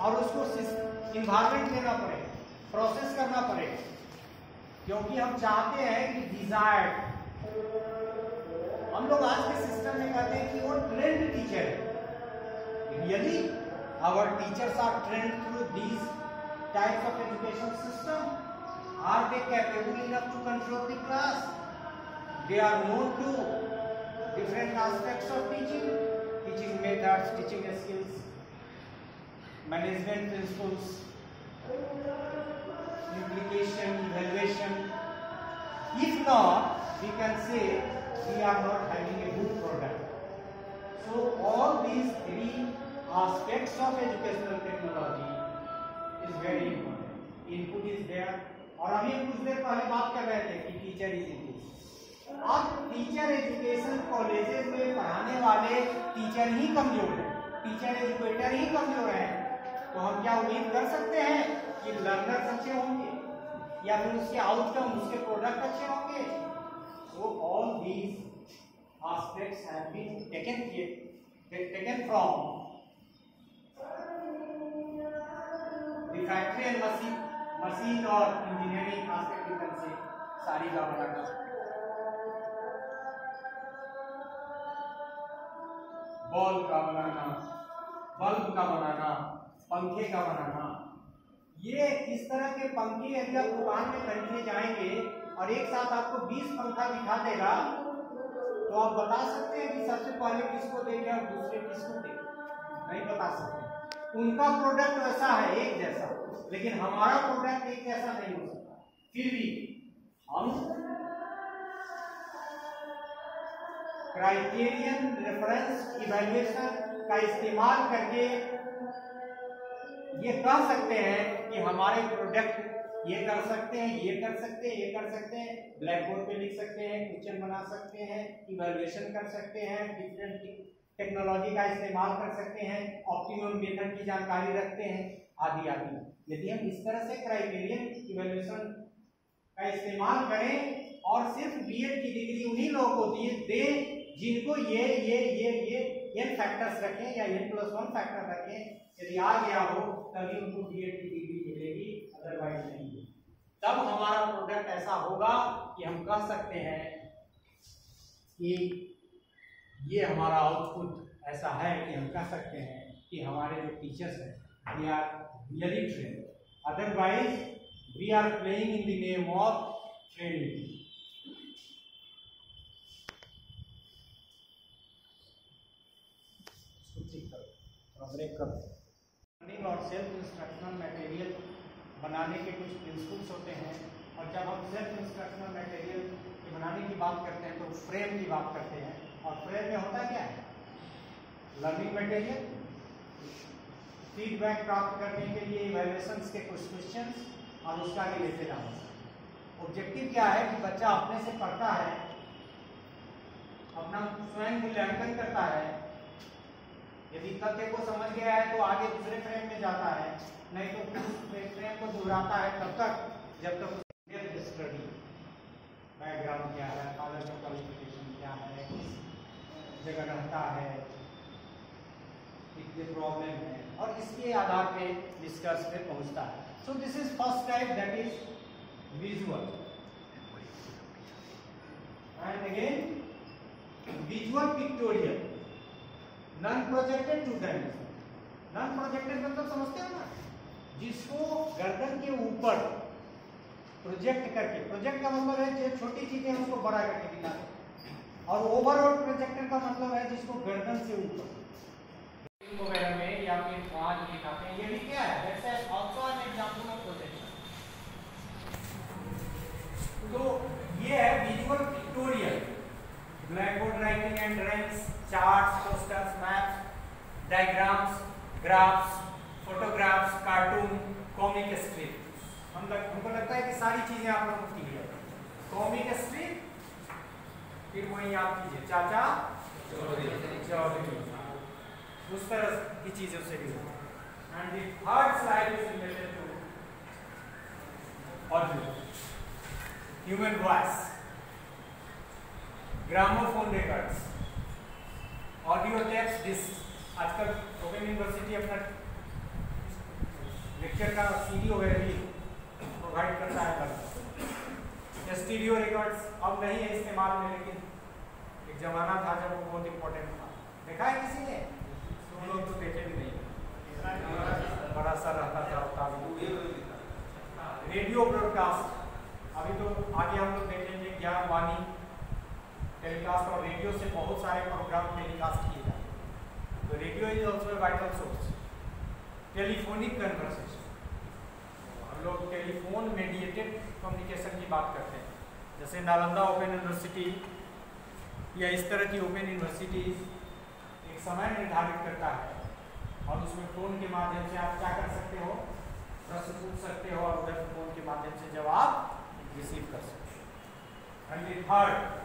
और उसको इन्वायरमेंट देना पड़ेगा, प्रोसेस करना पड़ेगा, क्योंकि हम चाहते हैं कि डिजायर्ड, हम लोग आज के सिस्टम में कहते हैं कि वो ट्रेंड टीचर है। Really our teachers are trained through these types of education system? Are they capable enough to control the class? They are known to different aspects of teaching methods, teaching skills, management principles, implication, evaluation. If not, we can say we are not having a good product. So all these three aspects of educational technology is very important. Input is there. और अभी कुछ देर पहले बात कर रहे थे कि teacher is input. अब टीचर एजुकेशन कॉलेजेस में पढ़ाने वाले टीचर ही कमजोर हैं, टीचर एजुकेटर ही कमजोर हैं, तो हम क्या उम्मीद कर सकते हैं कि लर्नर्स अच्छे होंगे या फिर उसके आउटकम, उसके प्रोडक्ट अच्छे होंगे? So all these aspects have been taken from the factory and machine और इंजीनियरिंग आस्पेक्ट से सारी का बनाना। बॉल का बनाना, बल्ब का बनाना, पंखे का बनाना, ये इस तरह के पंखे यदि आप दुकान में खरीदने जाएंगे और एक साथ आपको 20 पंखा दिखा देगा, तो आप बता सकते हैं कि सबसे पहले किसको देंगे और दूसरे किसको देंगे? नहीं बता सकते। उनका प्रोडक्ट वैसा है एक जैसा, लेकिन हमारा प्रोडक्ट एक जैसा नहीं हो सकता। फिर भी हम क्राइटेरियन, रेफरेंस, इवैल्यूएशन का इस्तेमाल करके ये कह सकते हैं कि हमारे प्रोडक्ट ये कर सकते हैं, ये कर सकते हैं, ये कर सकते हैं, ब्लैक बोर्ड पे लिख सकते हैं, क्वेश्चन बना सकते हैं, इवैल्यूएशन कर सकते हैं, डिफरेंट टेक्नोलॉजी का इस्तेमाल कर सकते हैं, ऑप्टिमम मेथड की जानकारी रखते हैं, आदि आदि। यदि हम इस तरह से क्राइटेरियन, इवैल्यूएशन का इस्तेमाल करें और सिर्फ बीएड की डिग्री उन्हीं लोगों को दें जिनको ये फैक्टर्स रखें या n+1 फैक्टर रखें, यदि आ गया हो तभी उनको बीएड की डिग्री मिलेगी, अदरवाइज नहीं। तब हमारा प्रोडक्ट ऐसा होगा कि हम कह सकते हैं कि ये हमारा आउटपुट ऐसा है कि हम कह सकते हैं कि हमारे जो टीचर्स हैं we are really trained, otherwise we are playing in the name of training. Break कर लर्निंग और सेल्फ इंस्ट्रक्शनल मटेरियल बनाने के कुछ प्रिंसिपल्स होते हैं, और जब हम सेल्फ इंस्ट्रक्शनल मटेरियल बनाने की बात करते हैं तो फ्रेम की बात करते हैं, और फ्रेम में होता क्या है? लर्निंग मटेरियल, फीडबैक प्राप्त करने के लिए इवैल्यूएशंस के कुछ क्वेश्चंस और उसका आगे लेते जाना। ऑब्जेक्टिव क्या है कि बच्चा अपने से पढ़ता है, अपना स्वयं मूल्यांकन करता है, यदि तथ्य को समझ गया है तो आगे दूसरे फ्रेम में जाता है, नहीं तो फ्रेम को दोहराता है तब तक जब तक स्टडी, बैकग्राउंड क्या है, कॉलेज का क्वालिफिकेशन क्या है, किस जगह रहता है, कितने प्रॉब्लम है, और इसके आधार पे डिस्कस पे पहुंचता है। So this is first type, that is visual, and again visual pictorial, non projected two dimension. Non projected मतलब समझते हो ना, जिसको गर्दन के ऊपर प्रोजेक्ट करके, प्रोजेक्ट का मतलब है जो छोटी चीजें उसको बड़ा करके दिखाते, और ओवरऑल प्रोजेक्टर का मतलब है जिसको गर्दन से ऊपर वगैरह में या फिर वहां जो दिखाते हैं, ये भी क्या है? That's also an example of projection. तो ये है visual pictorial, blackboard writing and drawings, charts, posters, maps, diagrams, graphs, photographs, cartoon, comic strip. हमको लगता है कि सारी चीजें आप लोगों को क्लियर है। कॉमिक स्ट्रिप, फिर वही आप कीजिए चाचा चौधरी, उस तरह की चीजों से भी। And the third slide is related to audio, human voice, gramophone records, audio tapes, disc. आजकल ओपन यूनिवर्सिटी अपना लेक्चर का सीडी वगैरह भी प्रोवाइड करता है। स्टीरियो रिकॉर्ड्स अब नहीं है इस्तेमाल में, लेकिन एक जमाना था जब वो बहुत इम्पोर्टेंट था। देखा है किसी ने? तुम लोग तो देखे भी नहीं, बड़ा सा रहता था। रेडियो ब्रॉडकास्ट, अभी तो आगे हम लोग देखेंगे ज्ञानवाणी टेलीकास्ट, और रेडियो से बहुत सारे प्रोग्राम टेलीकास्ट किए जाते हैं। तो radio is also a vital source. Telephonic conversation, हम लोग टेलीफोन मेडिएटेड कम्युनिकेशन की बात करते हैं, जैसे नालंदा ओपन यूनिवर्सिटी या इस तरह की ओपन यूनिवर्सिटीज एक समय निर्धारित करता है, और उसमें फ़ोन के माध्यम से आप क्या कर सकते हो, प्रश्न पूछ सकते हो, और उधर फ़ोन के माध्यम से जवाब रिसीव कर सकते हो। And third,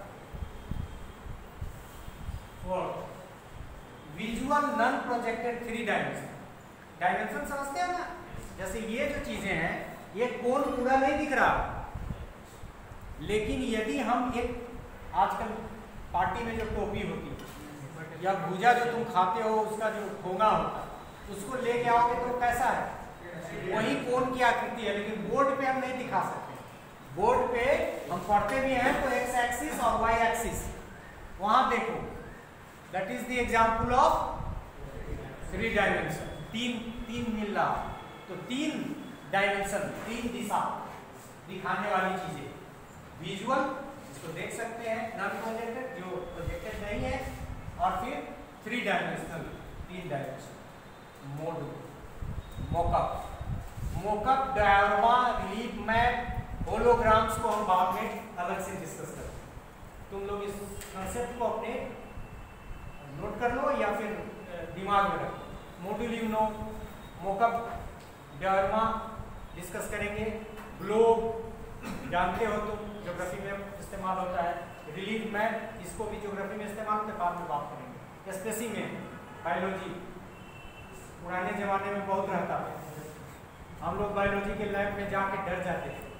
visual non projected 3 dimension समझते हैं ना? जैसे ये जो चीजें हैं, ये कोन पूरा नहीं दिख रहा, लेकिन यदि हम एक आजकल पार्टी में जो टोपी होती है या भूजा जो तुम खाते हो उसका जो ठोंगा होता है, उसको लेके आओगे तो कैसा है, वही कोन की आकृति है, लेकिन बोर्ड पे हम नहीं दिखा सकते। बोर्ड पे हम पढ़ते भी हैं तो एक्स एक्सिस और वाई एक्सिस वहां देखो, that is the example of 3 dimension. तीन मिल रहा, तो 3 डायमेंशन, 3 दिशा दिखाने वाली चीजें। विजुअल, इसको देख सकते हैं, नॉन प्रोजेक्टेड जो प्रोजेक्टेड नहीं है, और फिर 3 dimensional, 3 dimension. Model, mockup, diorama, relief map, holograms को हम बाद में अलग से डिस्कस करेंगे। तुम लोग इस कंसेप्ट को अपने नोट कर लो या फिर दिमाग में रखो। मोडुलिनो, मोकअप, डायग्रामा डिस्कस करेंगे। ग्लोब जानते हो तुम, ज्योग्राफी में इस्तेमाल होता है। रिलीफ मैप, इसको भी ज्योग्राफी में इस्तेमाल होता है, बाद में बात करेंगे। स्पेसिमेन, बायोलॉजी पुराने जमाने में बहुत रहता था, हम लोग बायोलॉजी के लैब में जाके डर जाते थे।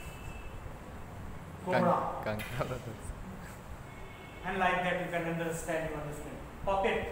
And like that you can understand your understanding. Puppet,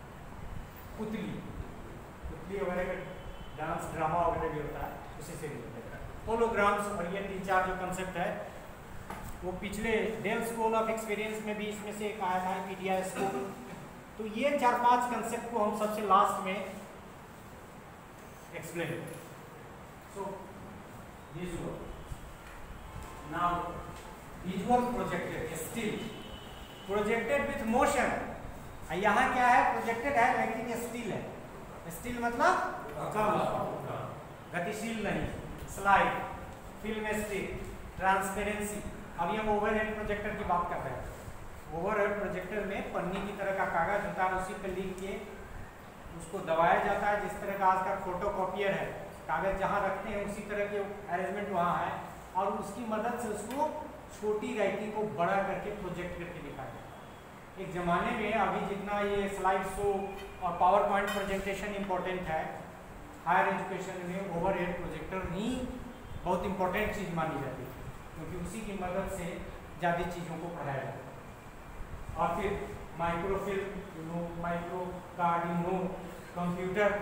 पुतली वगैरह का डांस ड्रामा वगैरह भी होता है, उसी से रिलेटेड है। होलोग्राम्स, और ये 3-4 जो कंसेप्ट है वो पिछले डेल स्कूल ऑफ एक्सपीरियंस में भी इसमें से एक आया था, पीडिया स्कूल। तो ये 4-5 कंसेप्ट को हम सबसे लास्ट में explain. So visual, now visual projected, still projected with motion. यहाँ क्या है, प्रोजेक्टेड है लेकिन स्टिल है। स्टिल मतलब गतिशील नहीं। Slide, filmstrip, transparency. अभी हम ओवरहेड प्रोजेक्टर की बात कर रहे हैं। ओवरहेड प्रोजेक्टर में पन्नी की तरह का कागज होता है, उसी पर लिख के उसको दबाया जाता है, जिस तरह का आज का फोटोकॉपियर है, कागज जहाँ रखते हैं उसी तरह के अरेंजमेंट वहाँ है, और उसकी मदद से उसको छोटी राइटिंग को बड़ा करके प्रोजेक्ट करके दिखाया जाता है। एक ज़माने में अभी जितना ये स्लाइड शो और पावर पॉइंट प्रेजेंटेशन इम्पोर्टेंट है, हायर एजुकेशन में ओवरहेड प्रोजेक्टर ही बहुत इम्पोर्टेंट चीज़ मानी जाती है, क्योंकि उसी की मदद से ज़्यादा चीज़ों को पढ़ाया जाता है। और फिर microfilm, micro card, computer,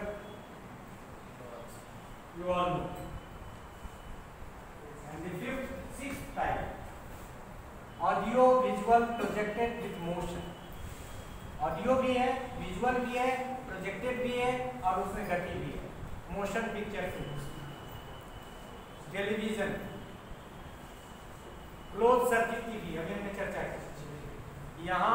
you all know. And the sixth type, audio visual projected with motion. Audio भी है, विजुअल भी है, प्रोजेक्टेड भी है, और उसमें गति भी है। Motion picture film, television, close circuit TV, अभी हमने चर्चा की। यहाँ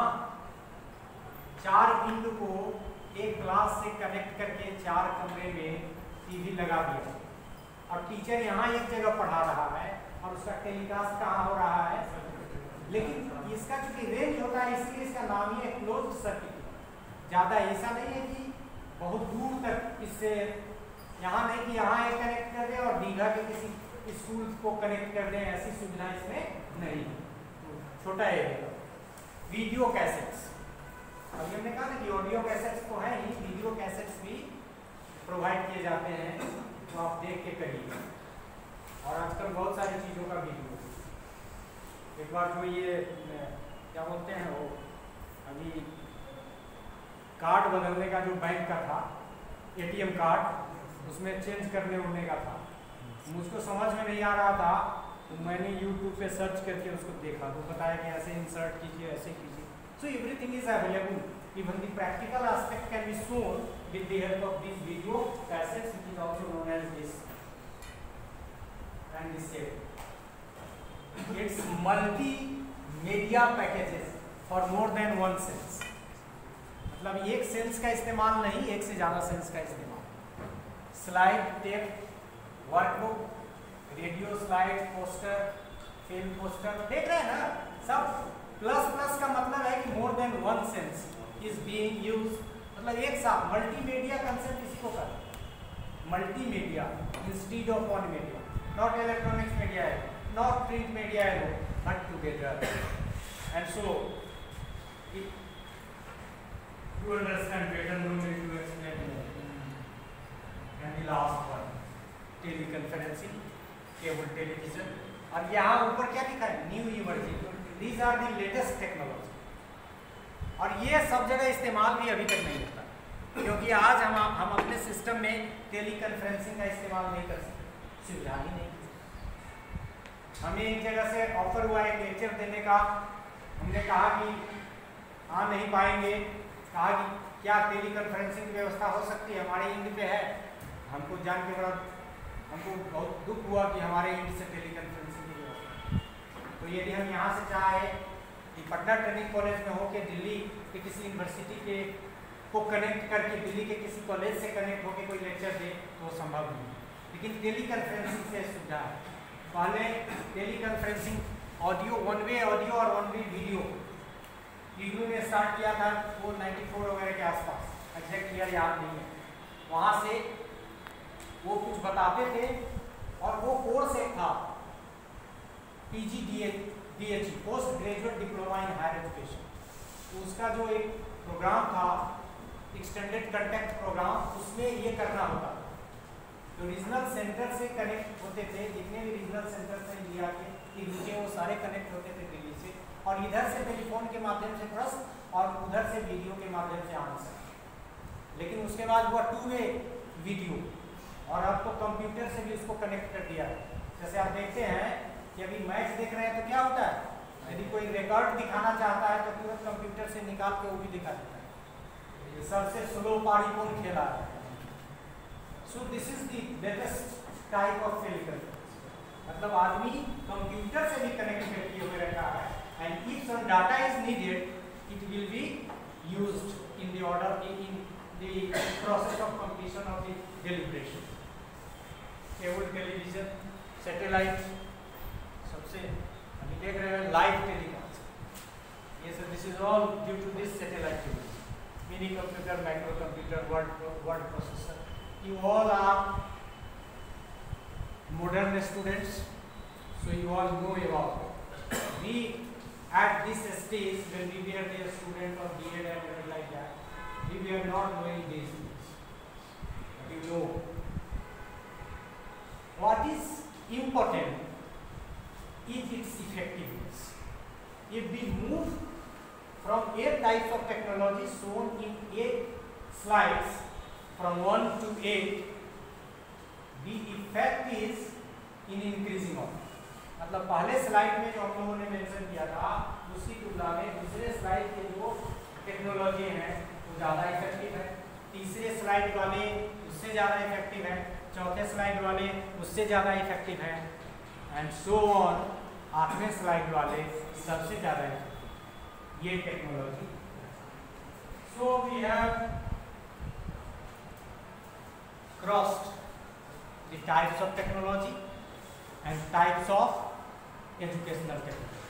4 बिंदु को एक क्लास से कनेक्ट करके 4 कमरे में टीवी लगा दिया, और टीचर यहाँ एक जगह पढ़ा रहा है और उसका टेलीकास्ट कहाँ हो रहा है, लेकिन इसका चूंकि रेंज होता है इसलिए इसका नाम ही है क्लोज्ड सर्किट। ज़्यादा ऐसा नहीं है कि बहुत दूर तक इससे, यहाँ नहीं कि यहाँ एक कनेक्ट कर दें और दीघा के किसी स्कूल को कनेक्ट कर दें, ऐसी सुविधा इसमें नहीं। छोटा एरिया। वीडियो कैसेट्स, अभी हमने कहा ना कि ऑडियो कैसेट्स तो है ही, वीडियो कैसेट्स भी प्रोवाइड किए जाते हैं, तो आप देख के करिए। और आजकल बहुत सारी चीज़ों का वीडियो, एक बार जो ये क्या बोलते हैं वो, अभी कार्ड बदलने का जो बैंक का था, एटीएम कार्ड, उसमें चेंज करने होने का था, मुझको समझ में नहीं आ रहा था तो मैंने YouTube पे सर्च करके उसको देखा तो बताया कि ऐसे इंसर्ट कीजिए, ऐसे कीजिए. So everything is available. Even the practical aspect can be shown with the help of these video cassettes, which is also known as this and this tape. It's multimedia packages for more than one sense. मतलब एक sense का इस्तेमाल नहीं, एक से ज़्यादा sense का इस्तेमाल. Slide, tape, workbook, radio slide, poster, film poster, देख रहे हैं ना सब. प्लस प्लस का मतलब है कि more than one sense is being use. मतलब एक साथ मल्टीमीडिया कंसेप्ट इसको कर, multimedia instead of one media. Not electronics media है, नॉट प्रिंट मीडिया है, but together. And so to understand better, no need to explain more. And the last one, teleconferencing, cable television. और यहाँ ऊपर क्या लिखा है? New emerging. These are the latest technology. और ये सब जगह इस्तेमाल भी अभी तक नहीं होता, क्योंकि आज हम अपने सिस्टम में टेलीकॉन्फ्रेंसिंग का इस्तेमाल नहीं कर सकते, सुविधा ही नहीं. हमें एक जगह से ऑफर हुआ एक लेक्चर देने का, हमने कहा कि हाँ नहीं पाएंगे. कहा कि क्या टेलीकॉन्फ्रेंसिंग व्यवस्था हो सकती है, हमारे इंड पे है. हमको जान के बड़ा हमको बहुत दुख हुआ कि हमारे इंड से टेलीकॉन्फ्रेंसिंग की व्यवस्था. तो यदि हम यहाँ से चाहे कि पटना ट्रेनिंग कॉलेज में हो के दिल्ली के किसी यूनिवर्सिटी के को कनेक्ट करके दिल्ली के किसी कॉलेज से कनेक्ट होकर कोई लेक्चर दे तो संभव नहीं. लेकिन टेलीकॉन्फ्रेंसिंग से सुविधा है. पहले teleconferencing audio, one way audio और वन वे वीडियो ईडू ने स्टार्ट किया था वो 94 वगैरह के आसपास, एग्जैक्ट ईयर याद नहीं है. वहाँ से वो कुछ बताते थे और वो कोर्स एक था PGDH, post graduate diploma in higher education. तो उसका जो एक प्रोग्राम था एक्सटेंडेड कंटेक्ट प्रोग्राम, उसमें ये करना होता. तो रीजनल सेंटर से कनेक्ट होते थे, जितने भी रीजनल सेंटर से इंडिया के वो सारे कनेक्ट होते थे दिल्ली से, और इधर से टेलीफोन के माध्यम से प्रश्न और उधर से वीडियो के माध्यम से आंसर. लेकिन उसके बाद हुआ 2 वे वीडियो, और अब तो कंप्यूटर से भी उसको कनेक्ट कर दिया है. जैसे आप देखते हैं कि अभी मैच देख रहे हैं तो क्या होता है, यदि कोई रिकॉर्ड दिखाना चाहता है तो तुरंत कंप्यूटर से निकाल के वो भी दिखा देता है. सबसे स्लो पारी कौन खेला है. So this is the latest type of teleconference. मतलब आदमी कंप्यूटर से भी कनेक्ट किए हुए रहता है. And if some data is needed, it will be used in the order in the process of completion of the deliberation. Cable television, satellite, सबसे अभी देख रहे हैं लाइव टेलीकास्ट. ये सब this is all due to this satellite television. Mini computer, micro computer, word processor. You all are modern students, so you all know about it. We at this stage, when we were a student of B.Ed and everything like that, we were not knowing these things. But you know, what is important is its effectiveness. If we move from 8 types of technology shown in 8 slides, from 1 to 8, the effect is in increasing of. मतलब पहले slide में जो हम लोगों ने mention किया था उसकी तुलना में दूसरे स्लाइड के जो टेक्नोलॉजी हैं वो ज़्यादा इफेक्टिव है. तीसरे स्लाइड वाले उससे ज़्यादा इफेक्टिव है. चौथे स्लाइड वाले उससे ज़्यादा इफेक्टिव है. And so on. 8वें स्लाइड वाले सबसे ज़्यादा इफेक्टिव ये technology. So we have crossed the types of technology and types of educational technology.